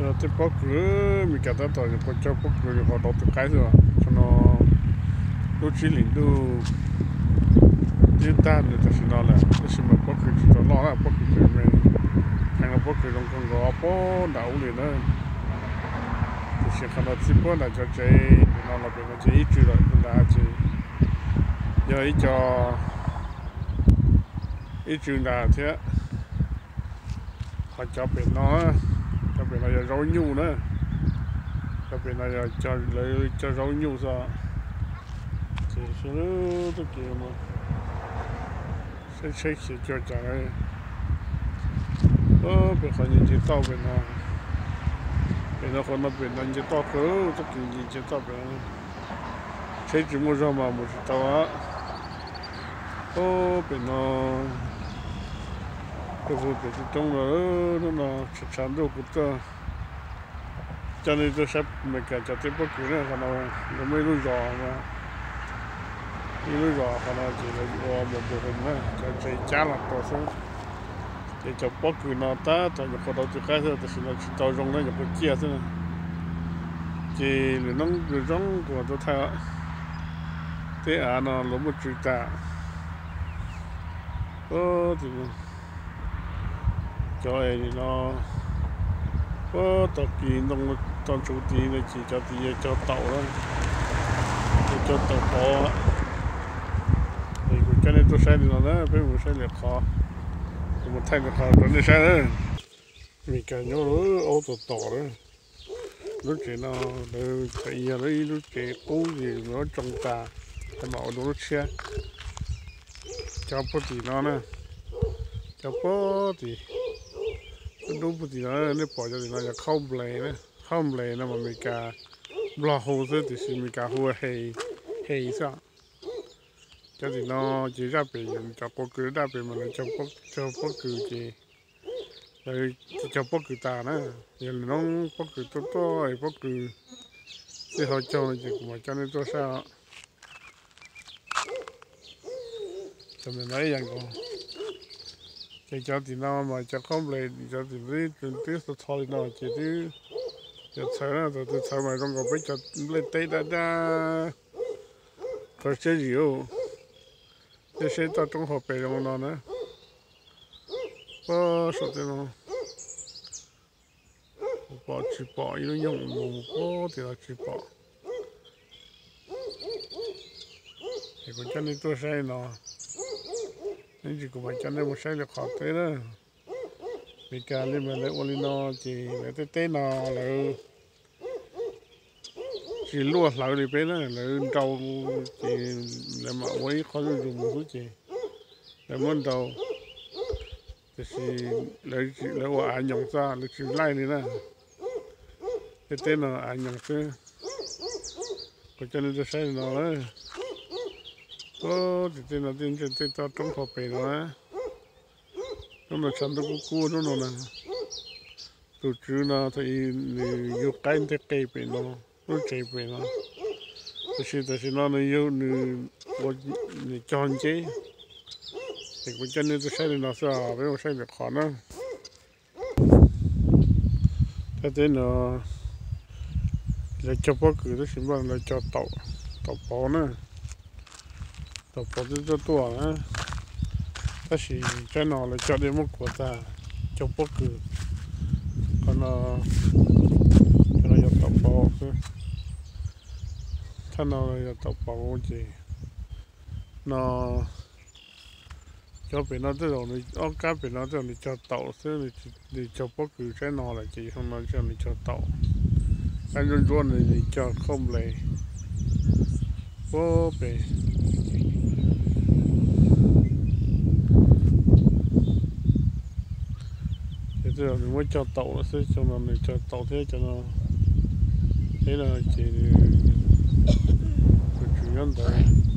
Thế bóc cửa mình cả ta tỏi có cho bóc cửa họ đầu tư cái rồi cho nó lúc chỉ lĩnh đu liên tan được thì nó là cái gì mà bóc cửa chỉ cho nó là bóc cửa mình hay là bóc cửa trong con gò bó đảo liền đó thì sẽ khả năng chỉ bó là cho chơi nó là bên nó chơi ít rồi cũng là chỉ giờ ít cho ít chuyện là thế họ cho bên nó là rau nhu nữa cho bên này là cho rau nhu sao thì số tôi kêu mà sẽ cho trả này bên họ nhìn chỉ tao bên nó còn nó bên nó chỉ tao cứ tôi kêu nhìn chỉ tao bên sẽ chỉ mua rau mà mua chỉ tao á bên nó cái vụ bên trong nó chắc chắn đâu cũng tao cho nên tôi sắp mình cả cho tiếp bất cứ này còn nó mới nuôi giò mà nuôi giò còn nó chỉ là một bộ phận nữa cho chạy chả là to số để cho bất cứ nó ta cho những con đầu tư khác thôi thì nó chỉ tao rong nó những cái kia thôi chỉ là nó cứ rong của tôi thấy thế nó lấy một chuyện ta thì cho ấy nó tao kỳ nông toàn chủ tí này chỉ cho tàu đó cho tàu to thì cái này tôi sai nó đó phải một sai là khó một thay là khó tôi này sai đó vì cái nhớ ô tô to đó lúc chỉ nó phải giờ đấy lúc chỉ cố gì nó trồng ta cái màu nó xe cho bớt thì nó nè cho bớt thì đúng bữa thì nó bỏ cho thì nó là không lệ nó mà mình cả lo hồ sơ thì xin mình cả hồ hay sao cho thì nó chỉ ra bị cho bố cứ ra bị mà nó cho bố cứ chỉ rồi cho bố cứ ta nữa giờ nó bố cứ to rồi bố cứ thì họ cho nó chỉ mà cho nên tôi sao cho mình nói rằng còn cái cho thì nó mà cho không lấy cho thì lấy từ từ thôi nó chỉ từ cho chơi nó từ chơi mà trong cái cho lấy tay ra có chơi gì không cái chơi tao trong hộp bể trong nó nữa số tiền nó chỉ bỏ nó dùng một thì là chỉ bỏ thì còn cho nên tôi chơi nó nên chỉ có phải cho nên một sai được khó thế đó vì cả lên mà lấy ô nó chỉ lấy tế nó là chỉ lúa lại đi bên đó là trâu chỉ là mà quấy khó dùng một chút chỉ là muốn trâu thì lấy ô ảnh nhộng ra lấy chỉ lại đi nè cái tên là ảnh nhộng chứ còn cho nên tôi sai nó đấy thì tên là tên tao trong hộp bể nó là chăn tôi cua nó nè tôi chứ nó thì yêu cái cây bể nó chạy bể nó thì nó yêu nó chọn chế thì cũng cho nên tôi sẽ nó sao với một sai được khó nữa cái tên nó là cho bác cứ tôi xin bảo là cho tàu bò nữa tàu bò tôi to nữa ta chỉ cho nó là cho đến một của ta cho bác cứ còn nó cho tàu bò cơถ้าnó là tàu bò gì nó cho bên nó tới rồi nó cá bên nó tới rồi cho tàu xứ thì cho bác cứ cái nó là chỉ không nói cho tàu anh luôn luôn này cho không lấy bố bể thế rồi mình mới cho tàu nó sẽ cho nó cho tàu thế cho nó thế là chỉ chủ yếu đấy